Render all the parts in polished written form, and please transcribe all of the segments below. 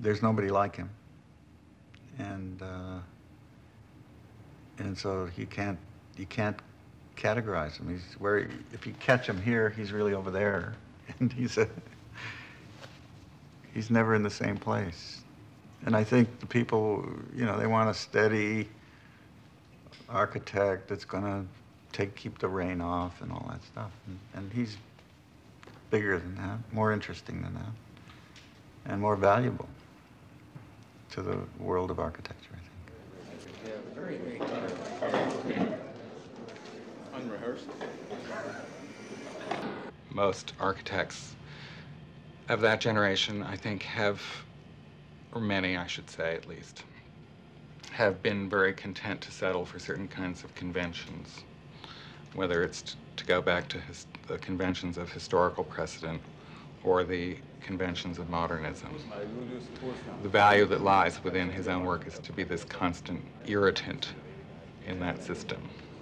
there's nobody like him. And so you can't categorize him. If you catch him here, he's really over there. And he's never in the same place. And I think the people, they want a steady architect that's going to keep the rain off and all that stuff. And he's bigger than that, more interesting than that, and more valuable to the world of architecture, I think. Yeah, very, very unrehearsed. Most architects of that generation, I think, or many, I should say at least, have been very content to settle for certain kinds of conventions, whether it's to go back to the conventions of historical precedent or the conventions of modernism. The value that lies within his own work is to be this constant irritant in that system.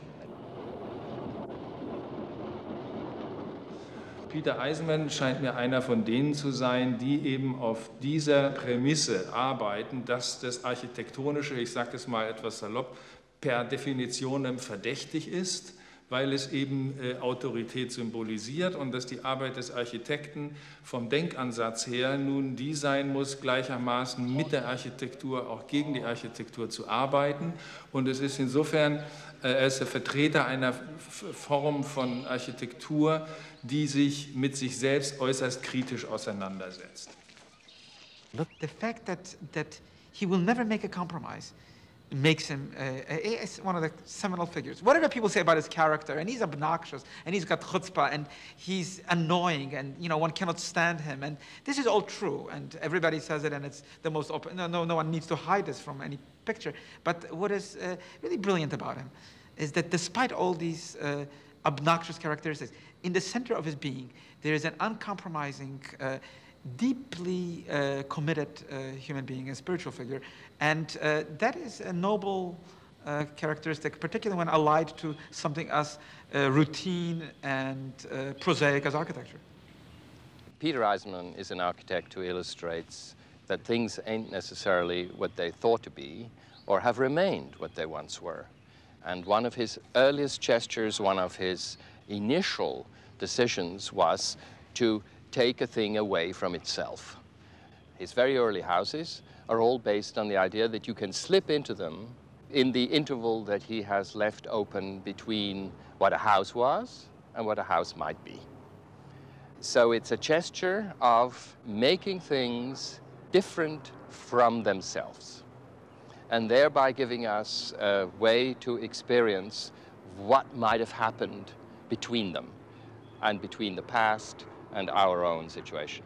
Peter Eisenman scheint mir einer von denen zu sein, die eben auf dieser Prämisse arbeiten, dass das Architektonische, ich sage das mal etwas salopp, per Definition verdächtig ist, weil es eben Autorität symbolisiert und dass die Arbeit des Architekten vom Denkansatz her nun die sein muss, gleichermaßen mit der Architektur, auch gegen die Architektur zu arbeiten. Und es ist insofern, er ist der Vertreter einer Form von Architektur, die sich mit sich selbst äußerst kritisch auseinandersetzt. Look, the fact that he will never make a compromise makes him one of the seminal figures. Whatever people say about his character, and he's obnoxious, and he's got chutzpah, and he's annoying, and one cannot stand him, and this is all true, and everybody says it, and it's the most open. No one needs to hide this from any picture. But what is really brilliant about him is that despite all these obnoxious characteristics, in the center of his being, there is an uncompromising, deeply committed human being, a spiritual figure, and that is a noble characteristic, particularly when allied to something as routine and prosaic as architecture. Peter Eisenman is an architect who illustrates that things ain't necessarily what they thought to be or have remained what they once were. And one of his earliest gestures, one of his initial decisions was to take a thing away from itself. His very early houses are all based on the idea that you can slip into them in the interval that he has left open between what a house was and what a house might be. So it's a gesture of making things different from themselves, and thereby giving us a way to experience what might have happened between them and between the past and our own situation.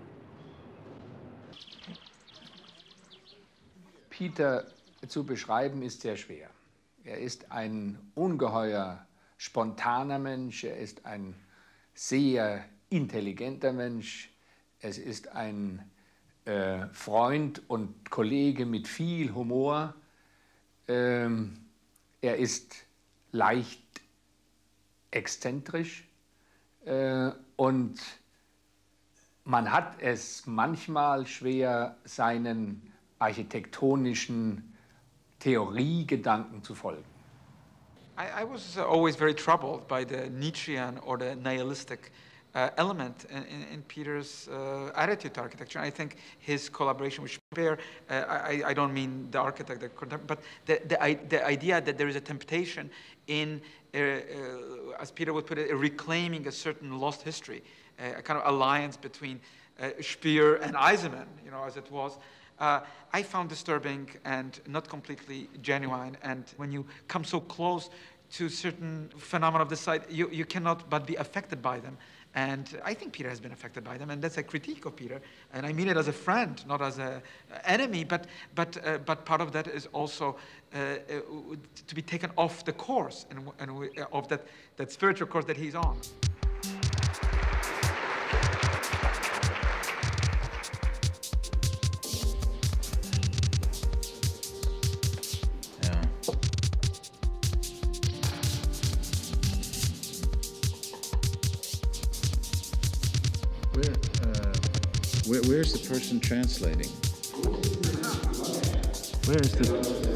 Peter zu beschreiben ist sehr schwer. Er ist ein ungeheuer spontaner Mensch, er ist ein sehr intelligenter Mensch, es ist ein Freund und Kollege mit viel Humor. Er ist leicht exzentrisch und man hat es manchmal schwer, seinen architektonischen Theoriegedanken zu folgen. I was always very troubled by the Nietzschean or the nihilistic element in Peter's attitude to architecture. I think his collaboration with Speer, I don't mean the architect, but the idea that there is a temptation in, as Peter would put it, reclaiming a certain lost history, a kind of alliance between Speer and Eisenman, as it was. I found disturbing and not completely genuine. And when you come so close to certain phenomena of the site, you cannot but be affected by them. And I think Peter has been affected by them, and that's a critique of Peter. And I mean it as a friend, not as an enemy, but part of that is also to be taken off the course, and of that spiritual course that he's on. Where's the person translating? Where is the